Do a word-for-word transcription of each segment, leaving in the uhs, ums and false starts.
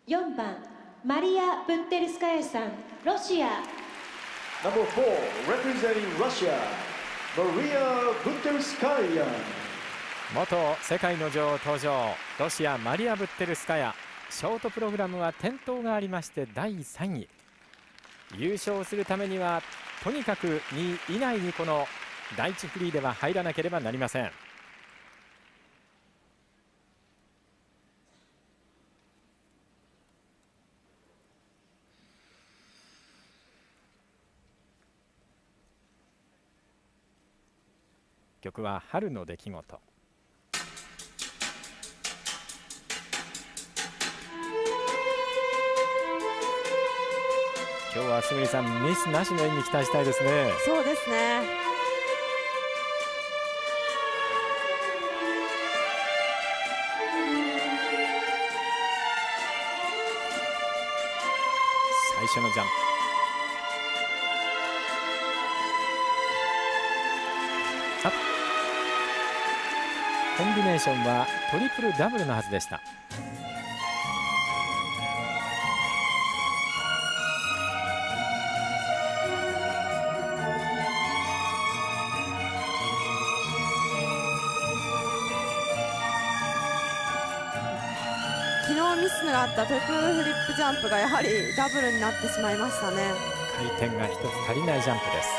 よんばんマリア・ブッテルスカヤさん、ロシア。 Number four, representing Russia, Maria Butyrskaya。 元世界の女王登場、ロシアマリア・ブッテルスカヤ。ショートプログラムは転倒がありましてだいさんい。優勝するためにはとにかくにい以内にこの第一フリーでは入らなければなりません。曲は春の出来事。今日はすぐりさん、ミスなしの演技期待したいですね。 そうですね。 最初のジャンプ。あ、コンビネーションはトリプルダブルのはずでした。 昨日ミスがあったトリプルフリップジャンプがやはりダブルになってしまいましたね。 回転が一つ足りないジャンプです。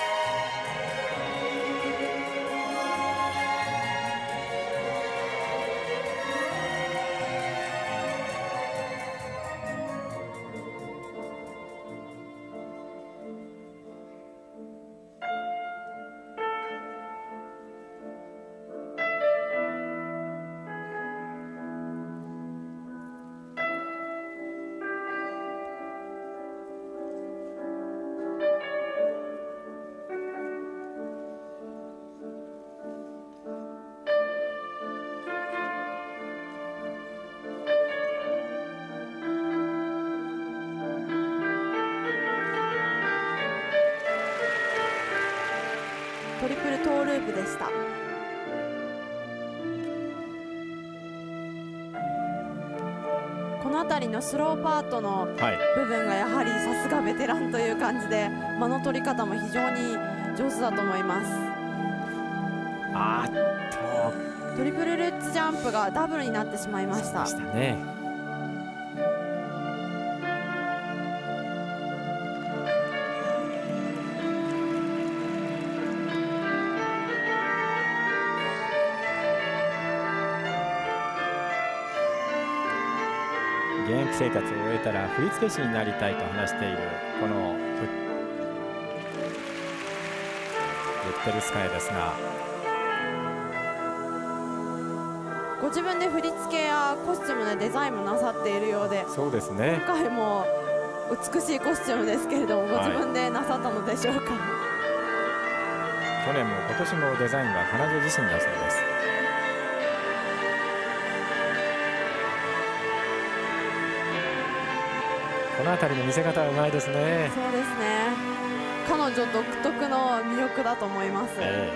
トリプルトーループでした。この辺りのスローパートの部分がやはりさすがベテランという感じで、間の取り方も非常に上手だと思います。 あーっとトリプルルッツジャンプがダブルになってしまいました。 でしたね。現役生活を終えたら振付師になりたいと話しているこのブッテルスカヤですが、 ご自分で振り付けやコスチュームのデザインもなさっているようで、 そうですね、 今回も美しいコスチュームですけれども、ご自分でなさったのでしょうか。 はい、去年も今年もデザインは彼女自身だそうです。この辺りの見せ方はうまいですね。 そうですね。彼女独特の魅力だと思います。え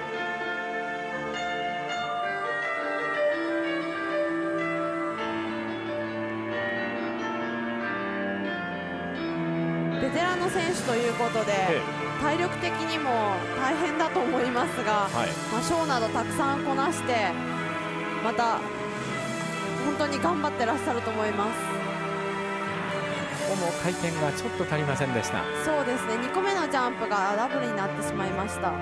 え、ベテランの選手ということで、ええ、体力的にも大変だと思いますが、はい、まあショーなどたくさんこなしてまた本当に頑張ってらっしゃると思います。 ここも回転がちょっと足りませんでした。 そうですね、にこめのジャンプがダブルになってしまいました。こ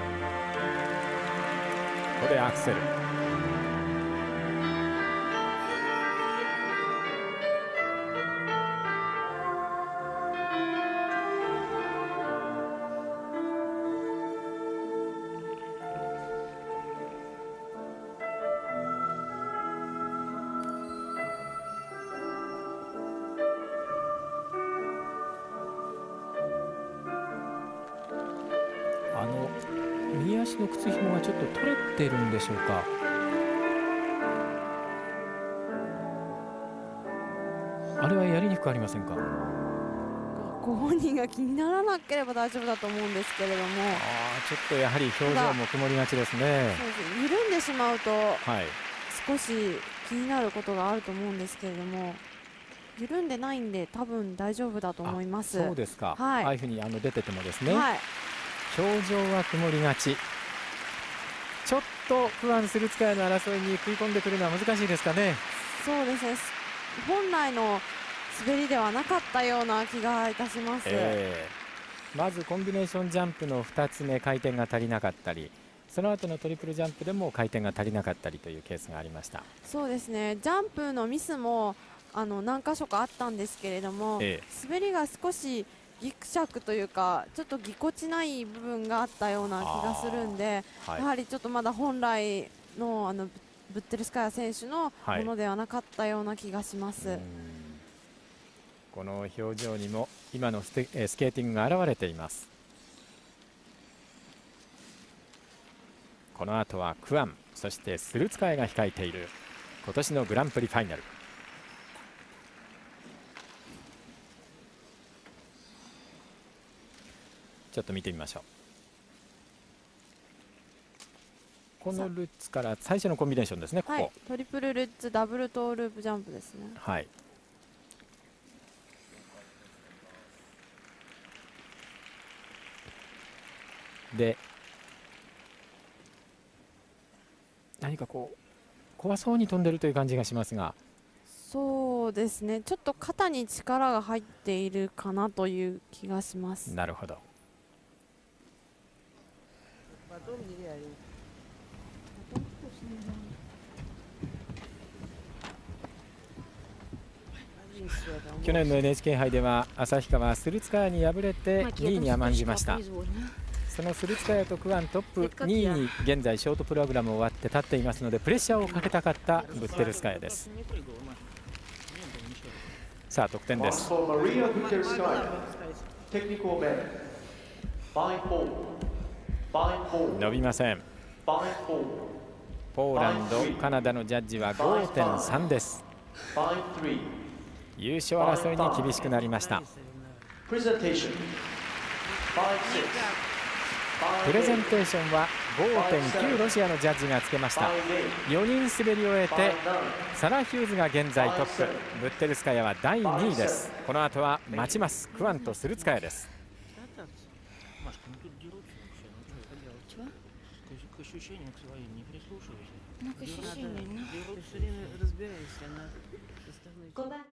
こでアクセル。あの右足の靴ひもがちょっと取れているんでしょうか。あれはやりにくくありませんか。 ご本人が気にならなければ大丈夫だと思うんですけれども、 あちょっとやはり表情も曇りがちですね。 そうですね、緩んでしまうと、はい、少し気になることがあると思うんですけれども、 緩んでないんで多分大丈夫だと思います。 そうですか、 はい、 ああいうふうにあの出ててもですね、 はい、 表情は曇りがち。ちょっとクアン・スルツカヤの争いに食い込んでくるのは難しいですかね。 そうですね、本来の滑りではなかったような気がいたします。 えー、まずコンビネーションジャンプのふたつめ回転が足りなかったり、その後のトリプルジャンプでも回転が足りなかったりというケースがありました。 そうですね、ジャンプのミスもあの何箇所かあったんですけれども、ええ、滑りが少しギクシャクというかちょっとぎこちない部分があったような気がするんで、はい、やはりちょっとまだ本来のあのブッテルスカヤ選手のものではなかったような気がします。はい、 この表情にも今のステスケーティングが現れています。この後はクアン、そしてスルツカヤが控えている今年のグランプリファイナル。ちょっと見てみましょう。このルッツから最初のコンビネーションですね。ここ、はい、 トリプルルッツダブルトーループジャンプですね。 はい。で何かこう怖そうに飛んでるという感じがしますが。 そうですね、ちょっと肩に力が入っているかなという気がします。 なるほど。去年の エヌエイチケー 杯では旭川スルツカヤに敗れてにいに甘んじました。そのスルツカヤとクアントップにいに現在ショートプログラム終わって立っていますので、プレッシャーをかけたかったブッテルスカヤです。さあ得点です。伸びません。ポーランド、カナダのジャッジは ごてんさん です。優勝争いに厳しくなりました。プレゼンテーションは ごてんきゅう ロシアのジャッジがつけました。よにん滑り終えてサラ・ヒューズが現在トップ、ブッテルスカヤはだいにいです。この後は待ちますクアンとスルツカヤです。 ごばん